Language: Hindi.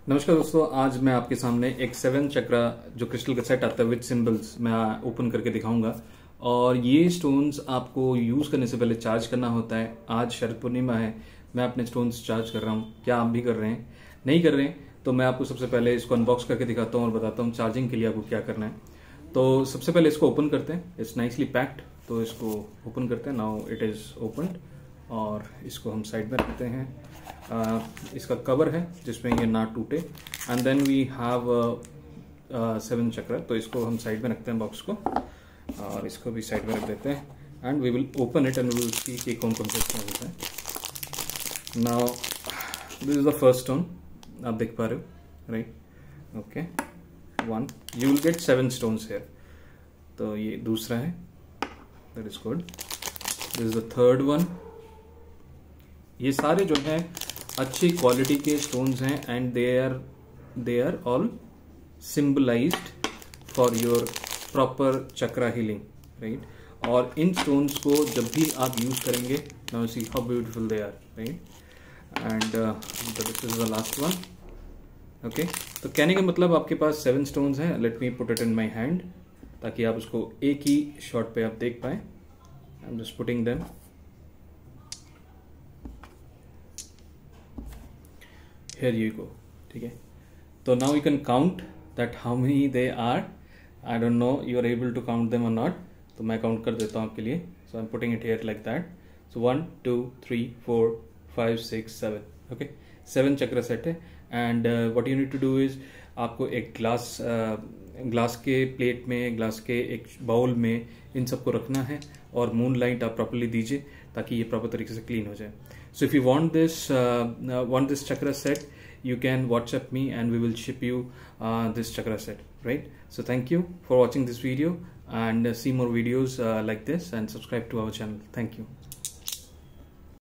नमस्कार दोस्तों, आज मैं आपके सामने एक 7 चक्रा जो क्रिस्टल का सेट आता है विद सिंबल्स मैं ओपन करके दिखाऊंगा। और ये स्टोन्स आपको यूज करने से पहले चार्ज करना होता है। आज शरद पूर्णिमा है, मैं अपने स्टोन्स चार्ज कर रहा हूँ। क्या आप भी कर रहे हैं? नहीं कर रहे हैं तो मैं आपको सबसे पहले इसको अनबॉक्स करके दिखाता हूँ और बताता हूँ चार्जिंग के लिए आपको क्या करना है। तो सबसे पहले इसको ओपन करते हैं। इट्स नाइसली पैक्ड, तो इसको ओपन करते हैं। नाउ इट इज ओपन और इसको हम साइड में रखते हैं। इसका कवर है जिसमें ये ना टूटे। And then we have 7 chakra, तो इसको हम साइड में रखते हैं बॉक्स को, और इसको भी साइड में रख देते हैं। And we will open it and we will see कि कौन कौन से स्टोन होते हैं। Now this is the first stone, आप देख पा रहे हो, right? Okay, 1 you will get 7 stones here. तो ये दूसरा है, that is good. This is the third one. ये सारे जो है अच्छी क्वालिटी के स्टोन्स हैं and they are all symbolized for your proper chakra healing, right? और इन स्टोन्स को जब भी आप यूज करेंगे, now see how beautiful they are, right? And this is the last one. Okay, तो कहने का मतलब आपके पास 7 स्टोन्स हैं। Let me put it in my hand ताकि आप उसको एक ही शॉट पे आप देख पाए। I am just putting them. Here you go, ठीक है? तो now you can count that how many they are. I don't know you are able to count them or not. तो मैं काउंट कर देता हूँ आपके लिए. So I'm putting it here like that. So 1, 2, 3, 4, 5, 6, 7. Okay, 7 चक्र सेट है. And what you need to do is आपको एक ग्लास के प्लेट में, ग्लास के एक बाउल में इन सबको रखना है और मून लाइट आप प्रॉपरली दीजिए ताकि ये प्रॉपर तरीके से क्लीन हो जाए. So if you want this chakra set, you can WhatsApp me and we will ship you this chakra set, right? So thank you for watching this video and see more videos like this and subscribe to our channel. Thank you.